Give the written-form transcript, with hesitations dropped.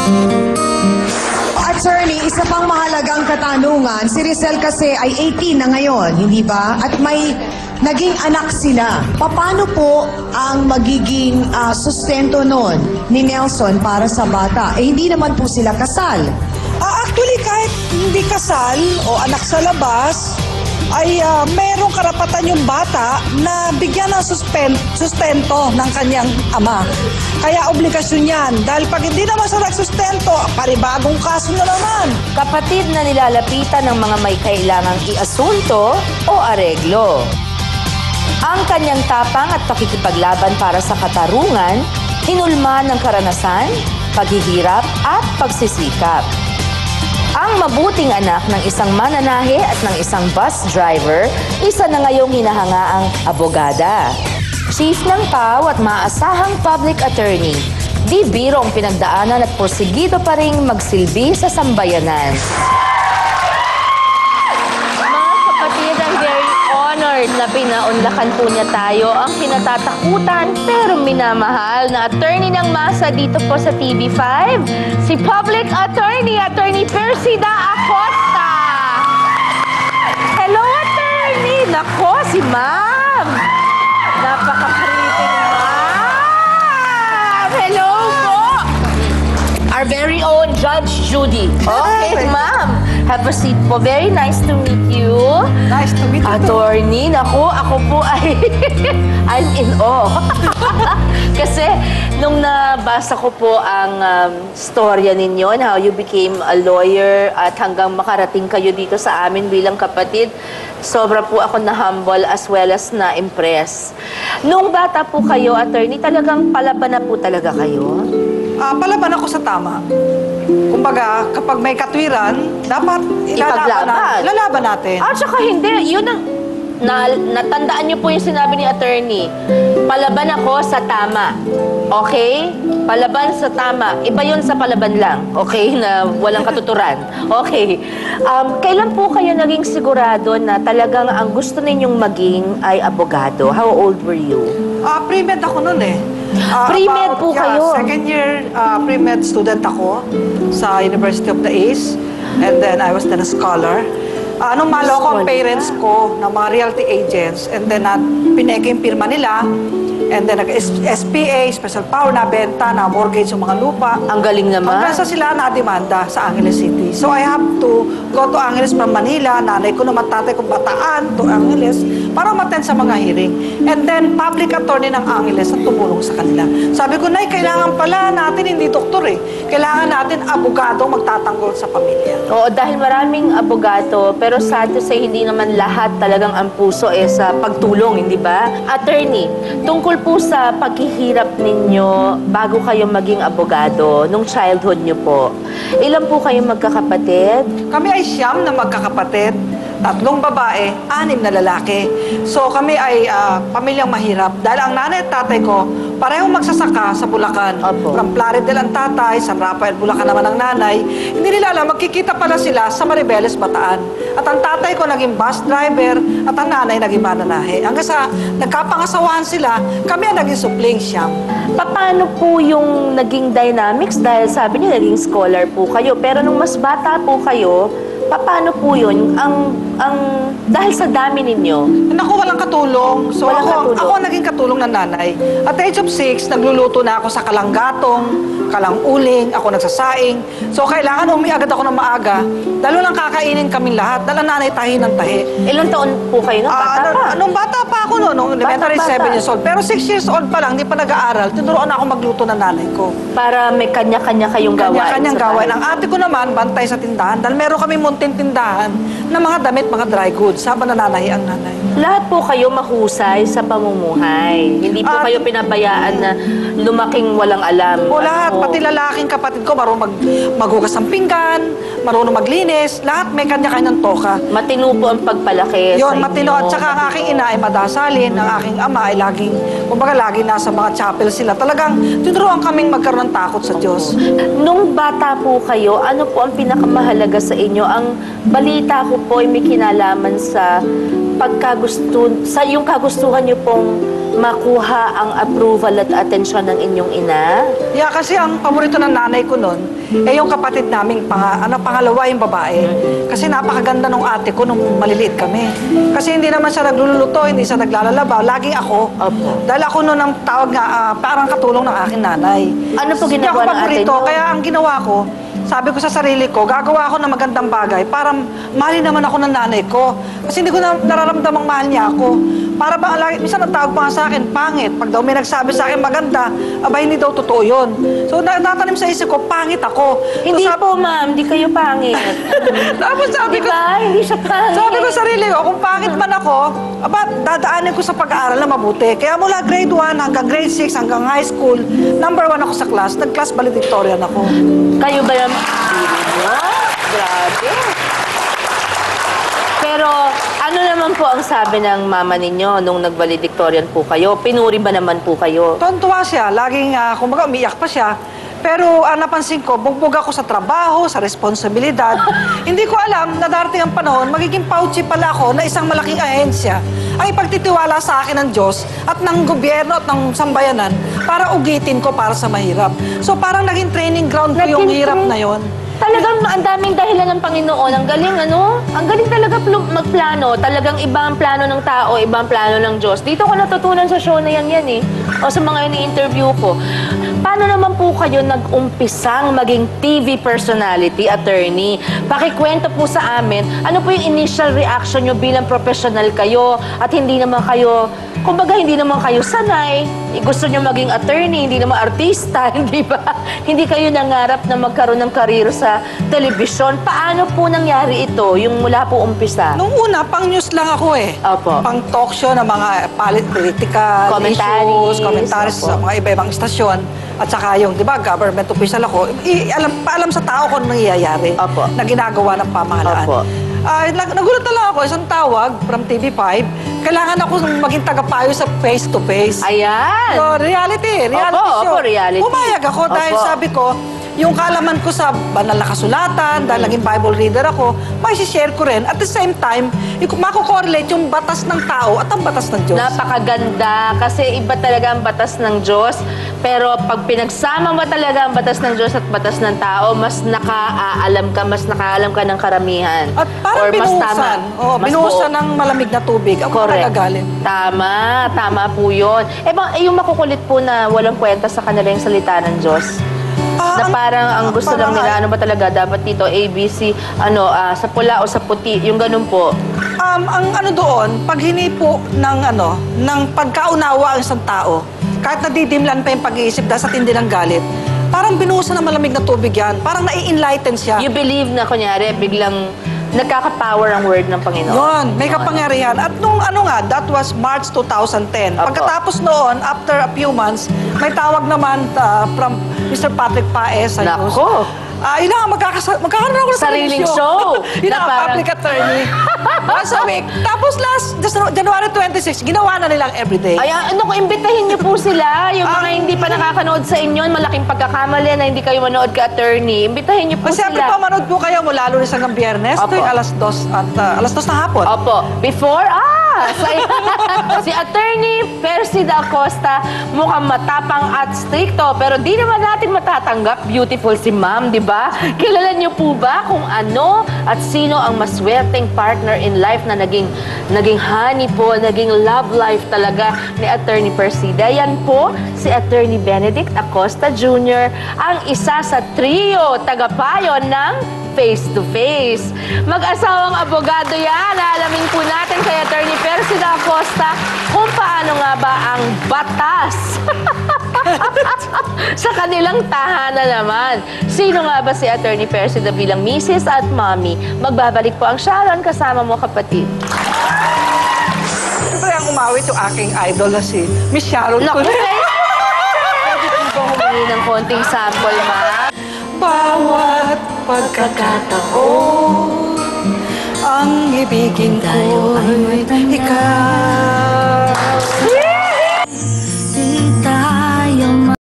Attorney, isa pang mahalagang katanungan, si Rizal kasi ay 18 na ngayon, hindi ba? At may naging anak sila. Paano po ang magiging sustento nun ni Nelson para sa bata? Eh, hindi naman po sila kasal. Actually, kahit hindi kasal o anak sa labas, ay mayroong karapatan yung bata na bigyan ng sustento ng kanyang ama. Kaya obligasyon yan. Dahil pag hindi naman sa nagsustento, paribagong kaso na naman. Kapatid na nilalapitan ng mga may kailangang iasunto o areglo. Ang kanyang tapang at pakikipaglaban para sa katarungan, hinulma ng karanasan, paghihirap at pagsisikap. Ang mabuting anak ng isang mananahe at ng isang bus driver, isa na ngayong hinahangaang abogada. Chief ng PAW at maasahang public attorney, di biro ang pinagdaanan at porsigido pa ring magsilbi sa sambayanan. Mga kapatid, I'm very honored na pinaunlakan po niya tayo ang kinatatakutan pero minamahal na attorney ng masa dito po sa TV5, si Public Attorney Persida Acosta. Hello, attorney! Nako, si ma'am! Napaka-pretty ni ma'am! Hello po! Our very own Judge Judy. Okay, ma'am. Have a seat po. Very nice to meet you. Nice to meet you. Attorney, naku, ako po ay I'm in awe. Kasi nung nabasa ko po ang storya ninyo, how you became a lawyer at hanggang makarating kayo dito sa amin bilang kapatid, sobra po ako na-humble as well as na-impress. Nung bata po kayo, attorney, talagang palaban na po talaga kayo? Palaban ako sa tama. Kumbaga, kapag may katwiran, dapat ilalaban natin. At saka hindi, yun ang natandaan niyo po yung sinabi ni attorney. Palaban ako sa tama. Okay? Palaban sa tama. Iba yun sa palaban lang. Okay? Na walang katuturan. Okay. Kailan po kayo naging sigurado na talagang ang gusto ninyong maging ay abogado? How old were you? Pre-med ako nun eh. Pre-med po kayo? Second year pre-med student ako sa University of the East. And then I was then a scholar. Nung maloko ang parents ko ng mga realty agents, and then pineke yung pirma nila, and then nag-SPA, special power, na benta, na mortgage yung mga lupa. Ang galing naman. Pagkasa sila na-demanda sa Angeles City. So I have to go to Angeles from Manila, nanay ko naman, tatay ko Bataan to Angeles, para umattend sa mga hearing. And then public attorney ng Angeles at tumulong sa kanila. Sabi ko, Nay, kailangan pala natin, hindi doktor eh. Kailangan natin abogado magtatanggol sa pamilya. Oo, dahil maraming abogado, pero sad to say, hindi naman lahat talagang ang puso sa pagtulong, hindi ba? Attorney, tungkol po sa paghihirap ninyo bago kayo maging abogado, nung childhood nyo po, ilan po kayong magkakapatid? Kami ay 9 na magkakapatid. 3 babae, 6 na lalaki. So kami ay pamilyang mahirap. Dahil ang nanay at tatay ko, parehong magsasaka sa Bulacan. Opo. From Plaridel ang tatay, San Rafael, Bulacan naman ang nanay. Hindi nila alam, magkikita pala sila sa Maribeles, Bataan. At ang tatay ko naging bus driver at ang nanay naging mananahe. Hanggang sa nagkapangasawahan sila, kami ang naging supling siyam. Paano po yung naging dynamics? Dahil sabi niyo, naging scholar po kayo. Pero nung mas bata po kayo, paano po yun? Dahil sa dami ninyo? Naku, walang katulong. So Walang katulong. ako naging katulong ng nanay. At the age of 6, nagluluto na ako sa kalanggatong, kalanguling, ako nagsasaing. So kailangan agad ako ng maaga. Dahil lang kakainin kaming lahat. Dahil ang nanay tahi ng tahi. Ilang taon po kayo nung bata pa? Nung bata pa ako nung elementary, Bata. 7 years old. Pero 6 years old pa lang, hindi pa nag-aaral. Tinuruan ako magluto ng nanay ko. Para may kanya-kanya kayong gawain. Kanya-kanyang sa gawain. bahay. Ang ate ko naman, bantay sa tindahan. Dahil meron kami munting tindahan na mga damit, mga dry goods. Habang nananahi ang nanay. Lahat po kayo mahusay sa pamumuhay. Hindi po kayo pinabayaan na lumaking walang alam. O lahat, Ano? pati lalaking kapatid ko, marunong maghugas ng pinggan, marunong maglinis, lahat may kanya-kanyang toka. Matino po ang pagpalaki sa Yun, inyo. matino. At saka ang aking ina ay madasalin, ang aking ama ay laging, kumbaga lagi nasa mga chapel sila. Talagang tinuruan kaming magkaroon ng takot sa Diyos. Nung bata po kayo, ano po ang pinakamahalaga sa inyo? Ang balita ko po ay may kinalaman sa yung kagustuhan niyo pong makuha ang approval at atensyon ng inyong ina? Yeah, kasi ang paborito ng nanay ko noon, yung kapatid naming pangalawa yung babae. Kasi napakaganda nung ate ko nung maliliit kami. Kasi hindi naman siya nagluluto, hindi siya naglalaba. Laging ako. Opo. Dahil ako noon ang tawag nga, parang katulong ng aking nanay. Ano po Hindi ginagawa ako ng ate paborito, niyo? kaya ang ginawa ko, sabi ko sa sarili ko, gagawa ako ng magandang bagay para mahalin naman ako ng nanay ko. Kasi hindi ko nararamdamang mahal niya ako. Para ba, minsan natawag pa nga sa akin, pangit. Pag daw may nagsabi sa akin maganda, aba hindi daw totoo yun. So natanim sa isip ko, pangit ako. Hindi So, po, ma'am. Hindi kayo pangit. Tapos sabi ko, Diba? Hindi siya pangit. sabi ko sa sarili ko, kung pangit man ako, aba, dadaanin ko sa pag-aaral na mabuti. Kaya mula grade 1 hanggang grade 6 hanggang high school, number 1 ako sa class. Nag-class valedictorian ako. Kayo ba naman? Grabe. Pero ano naman po ang sabi ng mama ninyo nung nag-valedictorian po kayo? Pinuri ba naman po kayo? Tuwan-tuwa siya. Laging, kumbaga, umiyak pa siya. Pero napansin ko, bugbog ako sa trabaho, sa responsibilidad. Hindi ko alam na darating ang panahon, magiging pouchy pala ako na isang malaking ahensya ang ipagtitiwala sa akin ng Diyos at ng gobyerno at ng sambayanan para ugitin ko para sa mahirap. So parang naging training ground ko yung hirap na yon. Talagang ang daming dahilan ng Panginoon. Ang galing, ano? Ang galing talaga magplano. Talagang iba ang plano ng tao, iba ang plano ng Diyos. Dito ko natutunan sa show na yan eh. O sa mga ini-interview ko. Paano naman po kayo nag-umpisang maging TV personality, attorney? Pakikwento po sa amin, ano po yung initial reaction nyo bilang professional kayo at hindi naman kayo, kumbaga hindi naman kayo sanay, gusto nyo maging attorney, hindi naman artista, hindi ba? Hindi kayo nangarap na magkaroon ng karir sa telebisyon. Paano po nangyari ito, yung mula po umpisa? Nung una, pang-news lang ako eh. Opo. Pang-talk show ng mga political Commentaries. issues, commentaries sa Opo. mga iba-ibang istasyon. At saka yung, di ba, government official ako, paalam sa tao kung ano nangyayari Opo. na ginagawa ng pamahalaan. Opo. Nagulat na lang ako, isang tawag from TV5, kailangan ako maging tagapayo sa face-to-face. Ayan! So, reality Opo, show. opo, reality. Pumayag ako dahil Opo. sabi ko, yung kaalaman ko sa banal na kasulatan, dahil naging Bible reader ako, may share ko rin. At the same time, mako-correlate yung batas ng tao at ang batas ng Diyos. Napakaganda kasi iba talaga ang batas ng Diyos. Pero pag pinagsama mo talaga ang batas ng Diyos at batas ng tao, mas nakaalam ka ng karamihan. At Or parang mas binuhusan. tama. Oh, Mas binuhusan buo. ng malamig na tubig. Ang Correct. nagagalit. Tama po yun. Yung makukulit po na walang kwenta sa kanila yung salita ng Diyos. Na parang ang gusto lang nila, ano ba talaga, dapat dito, ABC, sa pula o sa puti, yung ganun po. Ang ano doon, pag hinipo ng pagkaunawa ang isang tao, kahit nadidimlan pa yung pag-iisip dahil sa tindi ng galit, parang binuhusan ng malamig na tubig yan. Parang nai-enlighten siya. You believe na, kunyari, biglang nagkaka-power ang word ng Panginoon. Yun, may kapangyarihan. At nung that was March 2010. Opo. Pagkatapos noon, after a few months, may tawag naman from Mr. Patrick Paes sa news. Nako. Yun na, magkakaroon ako ng Sariling show. Yun Na na, parang- public attorney. Once a week. Tapos January 26, ginawa na nilang everyday. Ay, kung imbitahin niyo po sila, yung mga hindi pa nakakanood sa inyo, malaking pagkakamali na hindi kayo manood ka attorney, imbitahin niyo po Kasi siyempre, sila. pamanood po kayo mula Lunes hanggang Biyernes, Opo. tuwing alas 2 na hapon. Opo. Before, si Attorney Percy Da Costa mukhang matapang at stricto, pero di naman natin matatanggap. Beautiful si ma'am, di ba? Kilala niyo po ba kung ano at sino ang maswerteng partner in life na naging honey po, naging love life talaga ni Attorney Percy? Yan po, si Attorney Benedict Acosta Jr., ang isa sa trio tagapayo ng Face to Face. Mag-asawang abogado yan. Alamin po natin kay Attorney Percy Da Costa kung paano nga ba ang batas sa kanilang tahanan naman. Sino nga ba si Attorney Percy Da bilang Mrs. at Mommy? Magbabalik po ang Sharon kasama mo, kapatid. Siyempre, ang umawit yung aking idol na si Miss Sharon. Naku, pwede po ba humingi ng konting sample, ma? Bawat pagkakataon, ang ibigin ko'y ikaw.